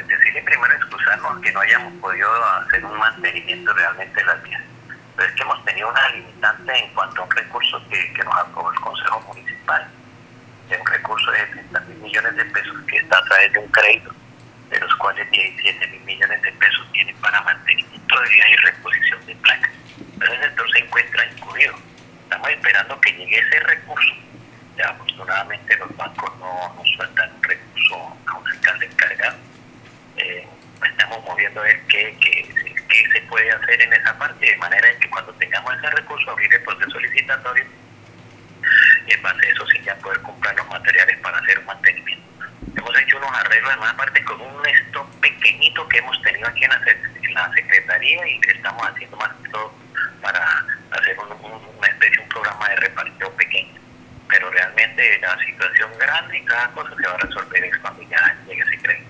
pues decirle primero excusarnos que no hayamos podido hacer un mantenimiento realmente de las vías. Pero es que hemos tenido una limitante en cuanto a un recurso que nos aprobó el Consejo Municipal, de un recurso de 60.000 millones de pesos que está a través de un crédito, de los cuales 17.000 millones de pesos tienen para mantenimiento de vías y reposición de placas. Pero ese sector se encuentra incluido. Estamos esperando que llegue ese recurso. Ya afortunadamente los bancos no sueltan un recurso a un alcalde encargado. Estamos moviendo a ver qué se puede hacer en esa parte, de manera en que cuando tengamos ese recurso abrir el proceso licitatorio y en base a eso sí ya poder comprar los materiales para hacer un mantenimiento. Hemos hecho unos arreglos además aparte con un stock pequeñito que hemos tenido aquí en la Secretaría y estamos haciendo más que todo para hacer una especie, un programa de repartición pequeño. Pero realmente la situación grande y cada cosa se va a resolver es cuando ya llegue ese crédito.